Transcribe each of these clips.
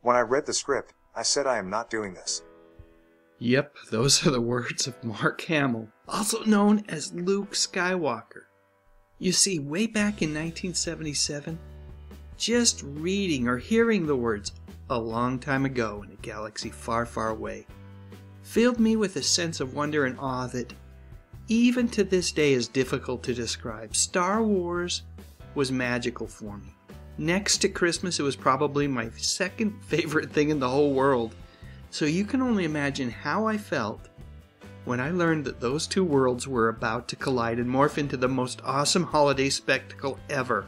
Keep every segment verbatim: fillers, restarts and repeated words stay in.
When I read the script, I said I am not doing this. Yep, those are the words of Mark Hamill, also known as Luke Skywalker. You see, way back in nineteen seventy-seven, just reading or hearing the words "a long time ago in a galaxy far, far away" filled me with a sense of wonder and awe that even to this day is difficult to describe. Star Wars was magical for me. Next to Christmas, it was probably my second favorite thing in the whole world. So you can only imagine how I felt when I learned that those two worlds were about to collide and morph into the most awesome holiday spectacle ever.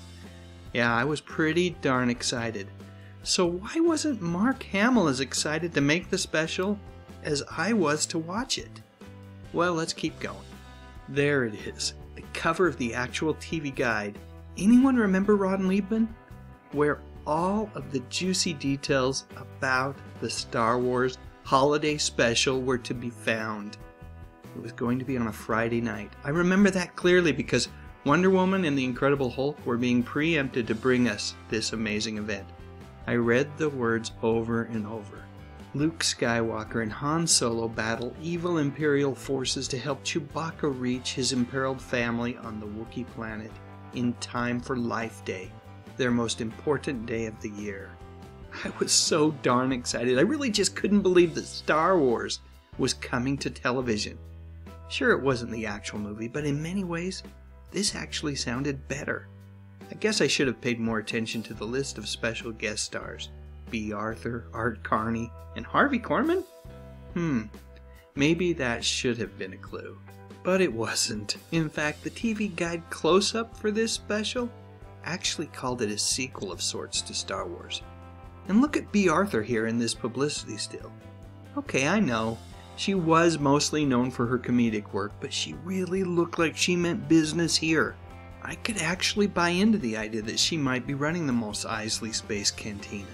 Yeah, I was pretty darn excited. So why wasn't Mark Hamill as excited to make the special as I was to watch it? Well, let's keep going. There it is, the cover of the actual T V guide. Anyone remember Ron Liebman? Where all of the juicy details about the Star Wars holiday special were to be found. It was going to be on a Friday night. I remember that clearly because Wonder Woman and the Incredible Hulk were being preempted to bring us this amazing event. I read the words over and over. Luke Skywalker and Han Solo battle evil Imperial forces to help Chewbacca reach his imperiled family on the Wookiee planet in time for Life Day, their most important day of the year. I was so darn excited. I really just couldn't believe that Star Wars was coming to television. Sure, it wasn't the actual movie, but in many ways, this actually sounded better. I guess I should have paid more attention to the list of special guest stars. Bea Arthur, Art Carney, and Harvey Korman? Hmm, maybe that should have been a clue. But it wasn't. In fact, the T V guide close-up for this special actually called it a sequel of sorts to Star Wars. And look at Bea Arthur here in this publicity still. Okay, I know, she was mostly known for her comedic work, but she really looked like she meant business here. I could actually buy into the idea that she might be running the Mos Eisley Space Cantina.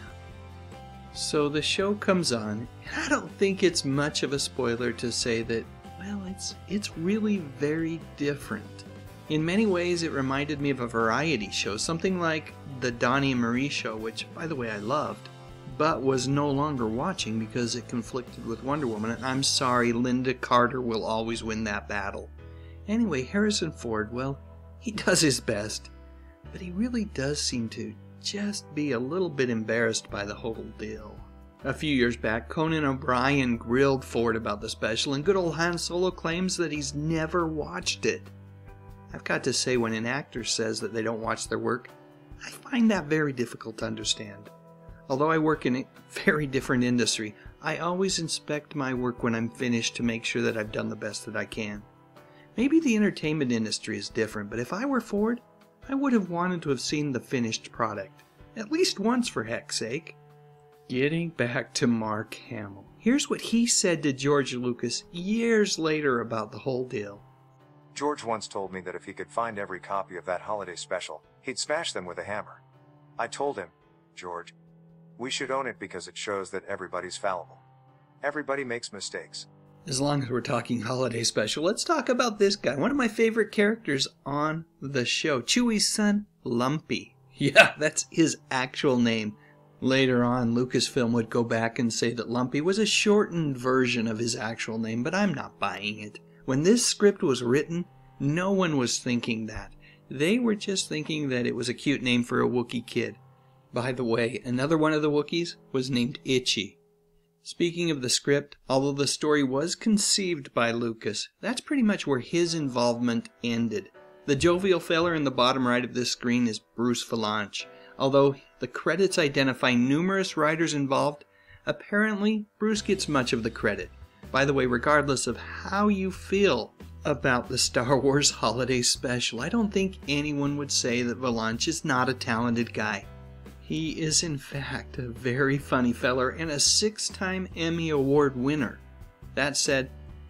So the show comes on, and I don't think it's much of a spoiler to say that, well, it's, it's really very different. In many ways, it reminded me of a variety show, something like the Donnie and Marie show, which, by the way, I loved, but was no longer watching because it conflicted with Wonder Woman, and I'm sorry, Linda Carter will always win that battle. Anyway, Harrison Ford, well, he does his best, but he really does seem to just be a little bit embarrassed by the whole deal. A few years back, Conan O'Brien grilled Ford about the special, and good old Han Solo claims that he's never watched it. I've got to say, when an actor says that they don't watch their work, I find that very difficult to understand. Although I work in a very different industry, I always inspect my work when I'm finished to make sure that I've done the best that I can. Maybe the entertainment industry is different, but if I were Ford, I would have wanted to have seen the finished product. At least once, for heck's sake. Getting back to Mark Hamill. Here's what he said to George Lucas years later about the whole deal. George once told me that if he could find every copy of that holiday special, he'd smash them with a hammer. I told him, George, we should own it because it shows that everybody's fallible. Everybody makes mistakes. As long as we're talking holiday special, let's talk about this guy, one of my favorite characters on the show, Chewie's son, Lumpy. Yeah, that's his actual name. Later on, Lucasfilm would go back and say that Lumpy was a shortened version of his actual name, but I'm not buying it. When this script was written, no one was thinking that. They were just thinking that it was a cute name for a Wookiee kid. By the way, another one of the Wookiees was named Itchy. Speaking of the script, although the story was conceived by Lucas, that's pretty much where his involvement ended. The jovial feller in the bottom right of this screen is Bruce Vilanch. Although the credits identify numerous writers involved, apparently Bruce gets much of the credit. By the way, regardless of how you feel about the Star Wars Holiday Special, I don't think anyone would say that Vilanch is not a talented guy. He is in fact a very funny feller and a six-time Emmy Award winner. That said,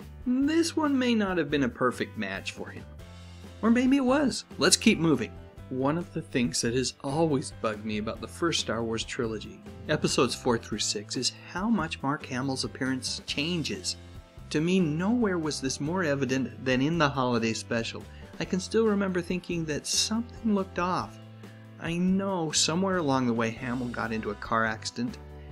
this one may not have been a perfect match for him. Or maybe it was. Let's keep moving. One of the things that has always bugged me about the first Star Wars trilogy, episodes four through six, is how much Mark Hamill's appearance changes. To me, nowhere was this more evident than in the holiday special. I can still remember thinking that something looked off. I know somewhere along the way Hamill got into a car accident,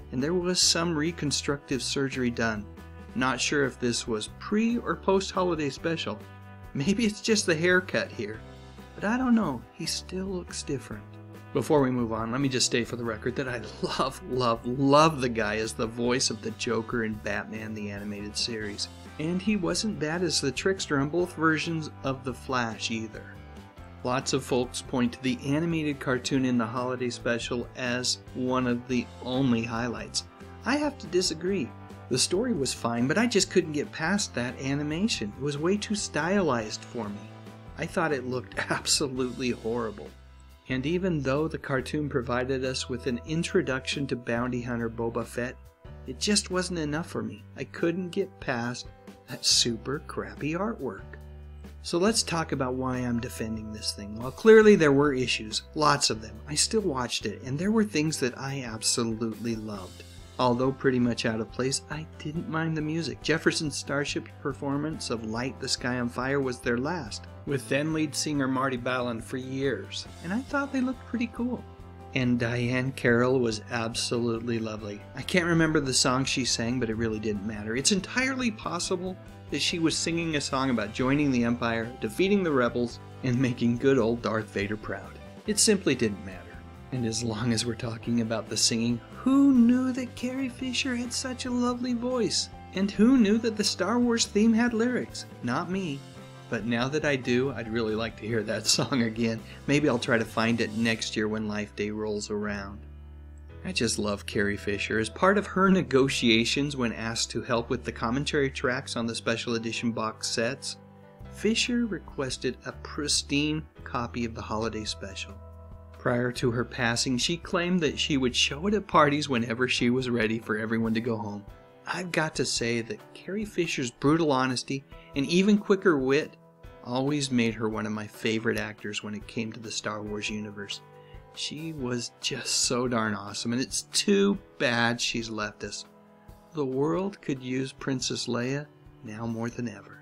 and there was some reconstructive surgery done. Not sure if this was pre or post holiday special. Maybe it's just the haircut here. But I don't know, he still looks different. Before we move on, let me just state for the record that I love, love, love the guy as the voice of the Joker in Batman the Animated Series. And he wasn't bad as the Trickster on both versions of The Flash either. Lots of folks point to the animated cartoon in the holiday special as one of the only highlights. I have to disagree. The story was fine, but I just couldn't get past that animation. It was way too stylized for me. I thought it looked absolutely horrible. And even though the cartoon provided us with an introduction to bounty hunter Boba Fett, it just wasn't enough for me. I couldn't get past that super crappy artwork. So let's talk about why I'm defending this thing. Well, clearly there were issues, lots of them. I still watched it, and there were things that I absolutely loved. Although pretty much out of place, I didn't mind the music. Jefferson Starship's performance of Light the Sky on Fire was their last, with then lead singer Marty Balin for years, and I thought they looked pretty cool. And Diane Carroll was absolutely lovely. I can't remember the song she sang, but it really didn't matter. It's entirely possible that she was singing a song about joining the Empire, defeating the rebels, and making good old Darth Vader proud. It simply didn't matter. And as long as we're talking about the singing, who knew that Carrie Fisher had such a lovely voice? And who knew that the Star Wars theme had lyrics? Not me. But now that I do, I'd really like to hear that song again. Maybe I'll try to find it next year when Life Day rolls around. I just love Carrie Fisher. As part of her negotiations when asked to help with the commentary tracks on the special edition box sets, Fisher requested a pristine copy of the holiday special. Prior to her passing, she claimed that she would show it at parties whenever she was ready for everyone to go home. I've got to say that Carrie Fisher's brutal honesty and even quicker wit always made her one of my favorite actors when it came to the Star Wars universe. She was just so darn awesome, and it's too bad she's left us. The world could use Princess Leia now more than ever.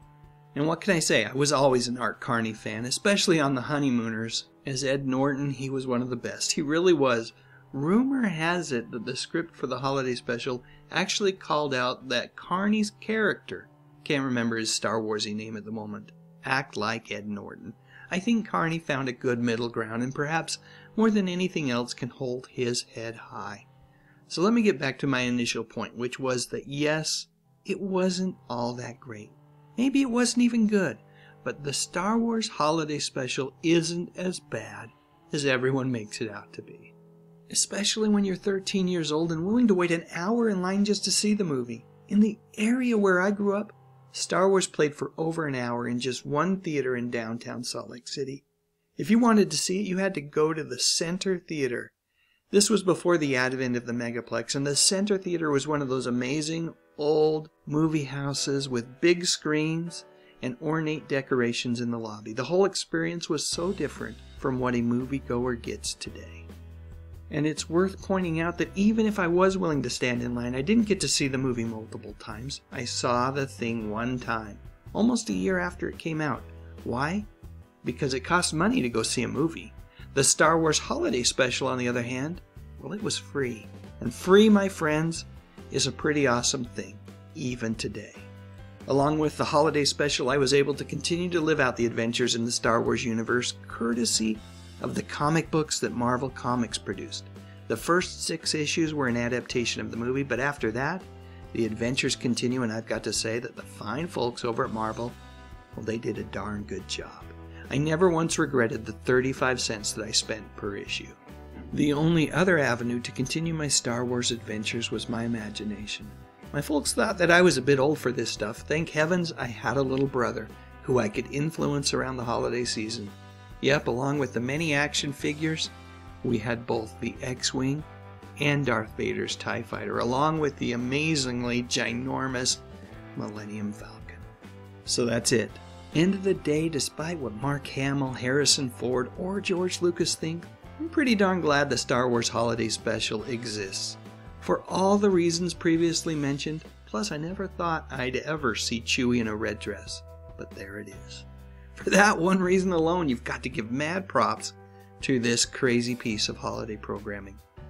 And what can I say? I was always an Art Carney fan, especially on The Honeymooners. As Ed Norton, he was one of the best. He really was. Rumor has it that the script for the holiday special actually called out that Carney's character, can't remember his Star Warsy name at the moment, act like Ed Norton. I think Carney found a good middle ground and perhaps more than anything else can hold his head high. So let me get back to my initial point, which was that yes, it wasn't all that great. Maybe it wasn't even good, but the Star Wars holiday special isn't as bad as everyone makes it out to be. Especially when you're thirteen years old and willing to wait an hour in line just to see the movie. In the area where I grew up, Star Wars played for over an hour in just one theater in downtown Salt Lake City. If you wanted to see it, you had to go to the Center Theater. This was before the advent of the Megaplex, and the Center Theater was one of those amazing old movie houses with big screens and ornate decorations in the lobby. The whole experience was so different from what a moviegoer gets today. And it's worth pointing out that even if I was willing to stand in line, I didn't get to see the movie multiple times. I saw the thing one time, almost a year after it came out. Why? Because it cost money to go see a movie. The Star Wars Holiday Special, on the other hand, well, it was free. And free, my friends, is a pretty awesome thing, even today. Along with the Holiday Special, I was able to continue to live out the adventures in the Star Wars universe, courtesy of the comic books that Marvel Comics produced. The first six issues were an adaptation of the movie, but after that, the adventures continue, and I've got to say that the fine folks over at Marvel, well, they did a darn good job. I never once regretted the thirty-five cents that I spent per issue. The only other avenue to continue my Star Wars adventures was my imagination. My folks thought that I was a bit old for this stuff. Thank heavens I had a little brother who I could influence around the holiday season. Yep, along with the many action figures, we had both the X-Wing and Darth Vader's TIE Fighter, along with the amazingly ginormous Millennium Falcon. So that's it. End of the day, despite what Mark Hamill, Harrison Ford, or George Lucas think, I'm pretty darn glad the Star Wars Holiday Special exists. For all the reasons previously mentioned, plus I never thought I'd ever see Chewie in a red dress, but there it is. For that one reason alone, you've got to give mad props to this crazy piece of holiday programming.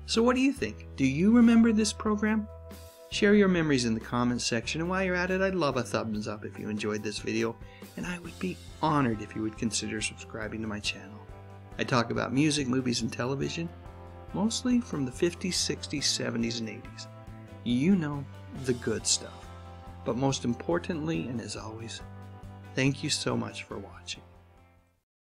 So what do you think? Do you remember this program? Share your memories in the comments section, and while you're at it, I'd love a thumbs up if you enjoyed this video, and I would be honored if you would consider subscribing to my channel. I talk about music, movies, and television, mostly from the fifties, sixties, seventies, and eighties. You know, the good stuff. But most importantly, and as always, thank you so much for watching.